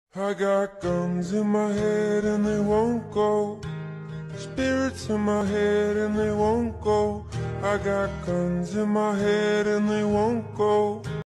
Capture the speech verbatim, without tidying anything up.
I got guns in my head and they won't go. Spirits in my head and they won't go. I got guns in my head and they won't go.